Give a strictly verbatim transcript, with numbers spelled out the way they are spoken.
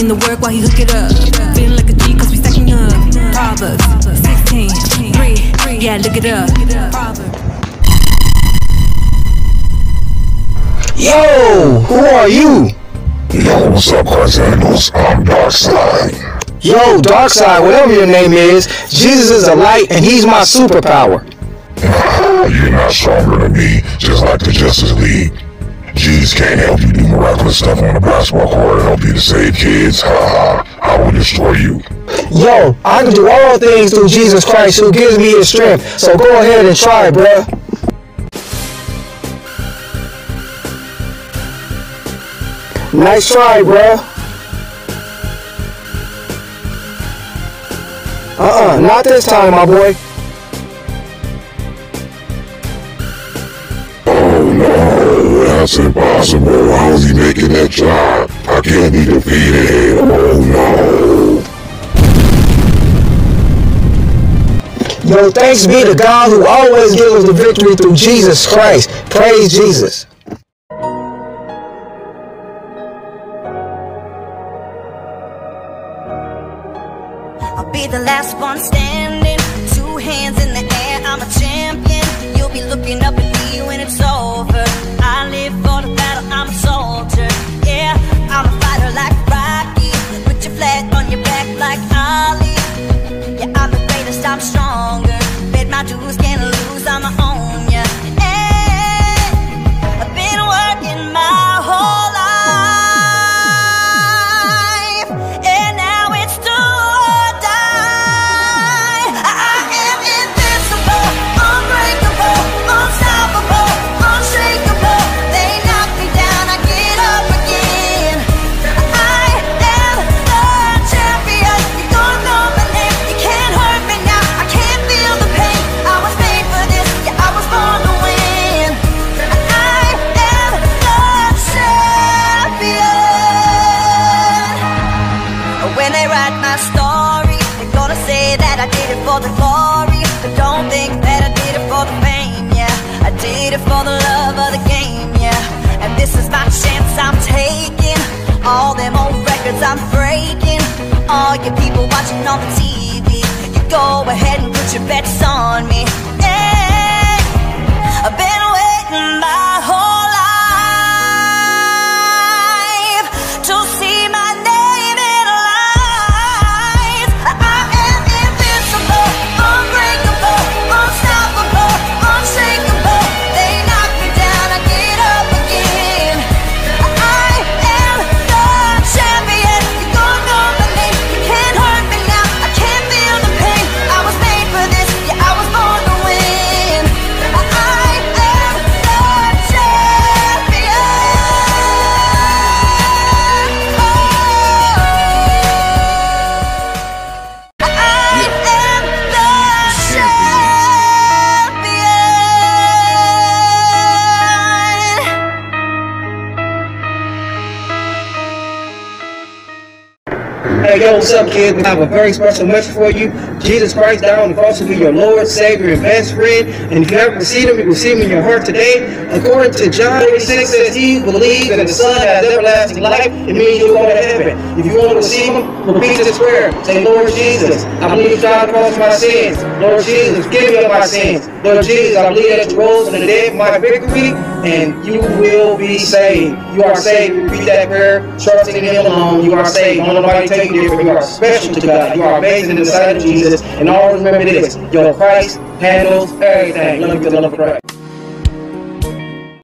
the work while he hook it up. Feeling like a G cause we stacking up. Proverbs sixteen, three, yeah, look it up. Yo, who are you? Yo, what's up, ChristHandles? I'm DARKSIDE. Yo, DARKSIDE, whatever your name is, Jesus is a light and he's my superpower. You're not stronger than me, just like the Justice League. Jesus can't help you do miraculous stuff on the basketball court and help you to save kids. Ha ha, I will destroy you. Yo, I can do all things through Jesus Christ who gives me his strength, so go ahead and try, bruh. Nice try, bruh. Uh-uh, not this time, my boy. Oh no, that's impossible. How is he making that shot? I can't be defeated. Oh no. Yo, thanks be to God who always gives us the victory through Jesus Christ. Praise Jesus. I'll be the last one standing, two hands in the air, I'm a champion. You'll be looking up at me when it's over. I live for the battle, I'm a soldier. Yeah, I'm a fighter like Rocky, put your flag on your back like Ali. Yeah, I'm the greatest, I'm stronger. Bet my dues, can't lose, I'ma own ya. Hey, I've been working my whole life, and now it's too for the glory, but don't think that I did it for the fame, yeah. I did it for the love of the game, yeah. And this is my chance I'm taking. All them old records I'm breaking. All you people watching on the T V, you go ahead and put your bets on me. Hey, I've been waiting my whole life to see my name in lights. I am invincible, unbreakable, unstoppable, unshakable. They knock me down, I get up again. I am the champion. You don't know my name, you can't hurt me now. I can't feel the pain. I was made for this, yeah, I was born to win. I am the champion. Oh, I am the champion. Hey, yo, what's up, kids? We have a very special message for you. Jesus Christ died on the cross to be your Lord, Savior, and best friend. And if you haven't received him, you receive him in your heart today. According to John six says, he believes that the Son has everlasting life. It means you'll go to heaven. If you want to receive him, repeat this prayer. Say, Lord Jesus, I believe God caused my sins. Lord Jesus, forgive me of my sins. Lord Jesus, I believe that you rose from the dead for my victory, and you will be saved. You are saved. Repeat that prayer, trusting in him alone. You are saved. Don't nobody take you different. You are special to God. You are amazing in the sight of Jesus. And always remember this, your Christ handles everything. Love you to love Christ.